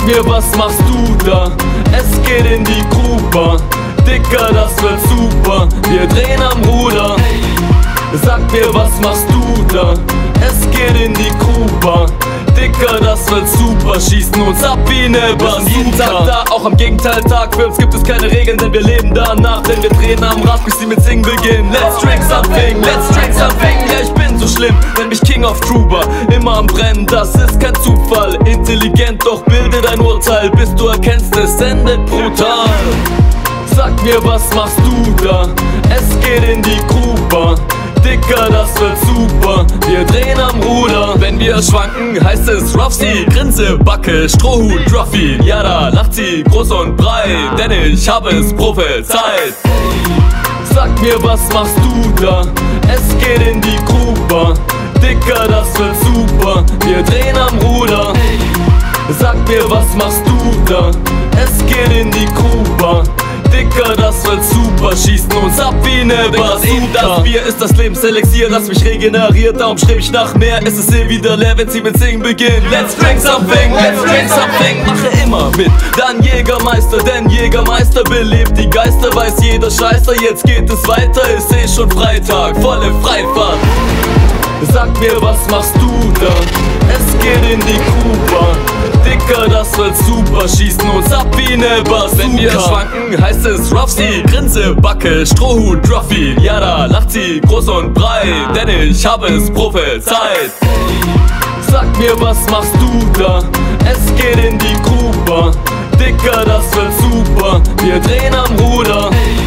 Sag mir, was machst du da? Es geht in die Gruber. Dicker, das wird super, wir drehen am Ruder. Sag mir, was machst du da? Es geht in die Gruber. Dicker, das wird super, schießen uns ab wie ne Bazooka. Jeden Tag da, auch am Gegenteiltag. Für uns gibt es keine Regeln, denn wir leben danach. Denn wir drehen am Rad, bis sie mit Singen beginnen. Let's drink something, let's drink something. Ja, ich bin so schlimm, nenn mich King of Truber. Immer am Brennen, das ist kein Zufall. Intelligent, doch bilde dein Urteil. Bis du erkennst, es endet brutal. Sag mir, was machst du da? Es geht in die Gruber. Dicker, das wird super, wir drehen am Ruder. Wenn wir schwanken, heißt es Ruffsy. Grinse, Backe, Strohhut, Ruffy. Ja, da lacht sie groß und breit, denn ich habe es prophezeit. Sag mir, was machst du da? Es geht in die Gruber. Dicker, das wird super, wir drehen am Ruder. Sag mir, was machst du da? Es geht in die Gruber. Dicker, das wird super, schießen uns ab wie ne Bazooka. Das Bier ist das Lebenselixier, das mich regeneriert. Darum streb ich nach mehr, es ist wieder leer, wenn sie mit Singen beginnt. Let's drink something, let's drink something. Mache immer mit, dann Jägermeister, denn Jägermeister belebt die Geister. Weiß jeder Scheißer, jetzt geht es weiter, ist eh schon Freitag, volle Freifahrt. Sag mir, was machst du da? Es geht in die Gruber. Dicker, das wird super, schießen uns ab wie ne Bazooka. Wenn wir schwanken, heißt es Ruffsy. Grinse, Backe, Strohhut, Ruffy. Ja, da lacht sie groß und breit, denn ich habe es prophezeit. Sag mir, was machst du da? Es geht in die Gruber. Dicker, das wird super, wir drehen am Ruder.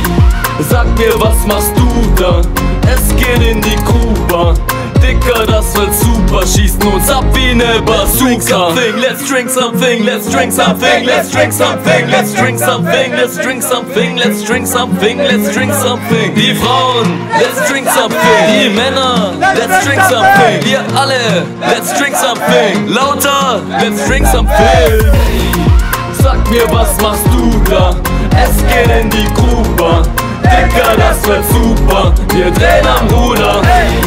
Sag mir, was machst du da? Es geht in die Gruber. Dicker, das wird super, schießen uns ab wie ne Bazooka. Let's drink something, let's drink something, let's drink something, let's drink something, let's drink something, let's drink something, let's drink something. Die Frauen, let's drink something. Die Männer, let's drink something. Wir alle, let's drink something. Lauter, let's drink something. Sag mir, was machst du da? Es geht in die Gruber. Dicker, das wird super, wir drehen am Ruder.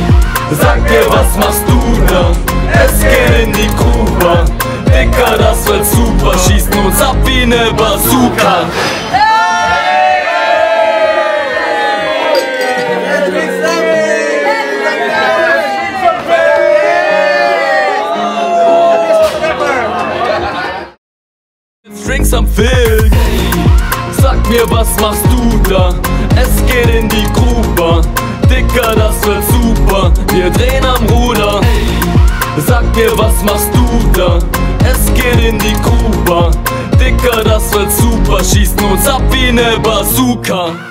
Sag mir, was machst du da? Es geht in die Gruber. Dicker, das wird super, schießen uns ab wie ne Bazooka. Let's drink something. Sag mir, was machst du da? Es geht in die Gruber. Dicker, das wird super, wir drehen am Ruder. Sag mir, was machst du da? Es geht in die Gruber. Dicker, das wird super, schießen uns ab wie ne Bazooka.